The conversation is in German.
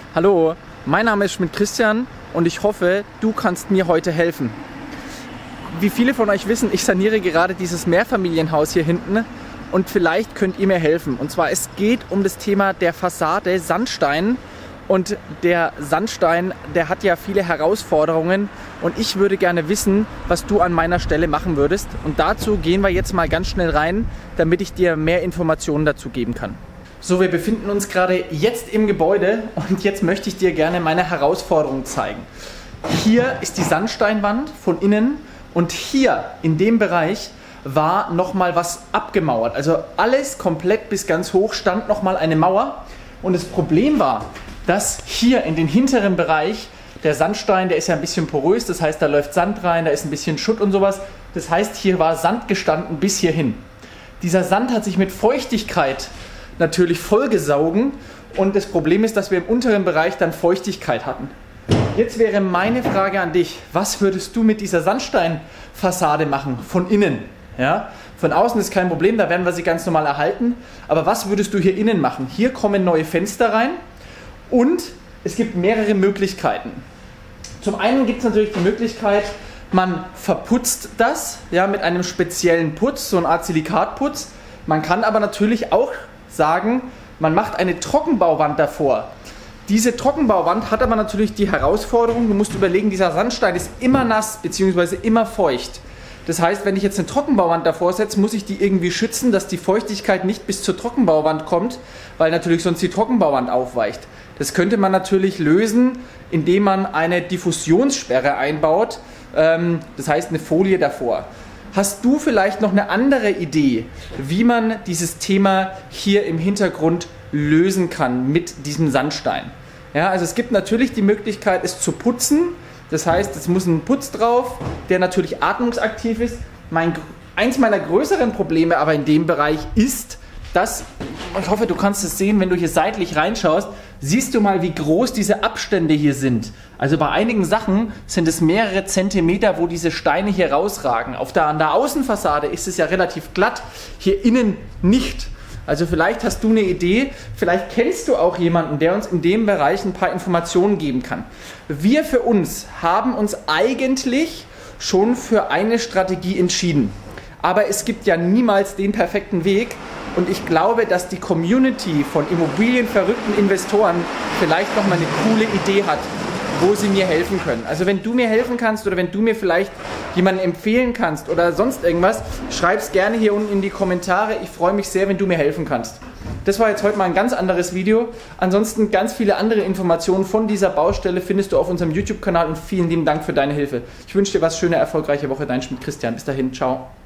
Hallo, mein Name ist Schmidt Christian und ich hoffe, du kannst mir heute helfen. Wie viele von euch wissen, ich saniere gerade dieses Mehrfamilienhaus hier hinten und vielleicht könnt ihr mir helfen. Und zwar, es geht um das Thema der Fassade Sandstein. Und der Sandstein, der hat ja viele Herausforderungen und ich würde gerne wissen, was du an meiner Stelle machen würdest. Und dazu gehen wir jetzt mal ganz schnell rein, damit ich dir mehr Informationen dazu geben kann. So, wir befinden uns gerade jetzt im Gebäude und jetzt möchte ich dir gerne meine Herausforderung zeigen. Hier ist die Sandsteinwand von innen und hier in dem Bereich war nochmal was abgemauert. Also alles komplett bis ganz hoch stand nochmal eine Mauer und das Problem war, dass hier in den hinteren Bereich der Sandstein, der ist ja ein bisschen porös, das heißt, da läuft Sand rein, da ist ein bisschen Schutt und sowas. Das heißt, hier war Sand gestanden bis hierhin. Dieser Sand hat sich mit Feuchtigkeit natürlich vollgesaugen und das Problem ist, dass wir im unteren Bereich dann Feuchtigkeit hatten. Jetzt wäre meine Frage an dich, was würdest du mit dieser Sandsteinfassade machen, von innen? Ja? Von außen ist kein Problem, da werden wir sie ganz normal erhalten, aber was würdest du hier innen machen? Hier kommen neue Fenster rein und es gibt mehrere Möglichkeiten. Zum einen gibt es natürlich die Möglichkeit, man verputzt das ja, mit einem speziellen Putz, so eine Art Silikatputz. Man kann aber natürlich auch sagen, man macht eine Trockenbauwand davor. Diese Trockenbauwand hat aber natürlich die Herausforderung, du musst überlegen, dieser Sandstein ist immer nass bzw. immer feucht. Das heißt, wenn ich jetzt eine Trockenbauwand davor setze, muss ich die irgendwie schützen, dass die Feuchtigkeit nicht bis zur Trockenbauwand kommt, weil natürlich sonst die Trockenbauwand aufweicht. Das könnte man natürlich lösen, indem man eine Diffusionssperre einbaut, das heißt eine Folie davor. Hast du vielleicht noch eine andere Idee, wie man dieses Thema hier im Hintergrund lösen kann mit diesem Sandstein? Ja, also es gibt natürlich die Möglichkeit, es zu putzen. Das heißt, es muss ein Putz drauf, der natürlich atmungsaktiv ist. Eins meiner größeren Probleme aber in dem Bereich ist, dass, ich hoffe, du kannst es sehen, wenn du hier seitlich reinschaust, siehst du mal, wie groß diese Abstände hier sind. Also bei einigen Sachen sind es mehrere Zentimeter, wo diese Steine hier rausragen. An der Außenfassade ist es ja relativ glatt, hier innen nicht. Also vielleicht hast du eine Idee, vielleicht kennst du auch jemanden, der uns in dem Bereich ein paar Informationen geben kann. Wir für uns haben uns eigentlich schon für eine Strategie entschieden. Aber es gibt ja niemals den perfekten Weg und ich glaube, dass die Community von immobilienverrückten Investoren vielleicht nochmal eine coole Idee hat, wo sie mir helfen können. Also wenn du mir helfen kannst oder wenn du mir vielleicht jemanden empfehlen kannst oder sonst irgendwas, schreib es gerne hier unten in die Kommentare. Ich freue mich sehr, wenn du mir helfen kannst. Das war jetzt heute mal ein ganz anderes Video. Ansonsten ganz viele andere Informationen von dieser Baustelle findest du auf unserem YouTube-Kanal und vielen lieben Dank für deine Hilfe. Ich wünsche dir was, schöne, erfolgreiche Woche. Dein Schmidt Christian. Bis dahin, ciao.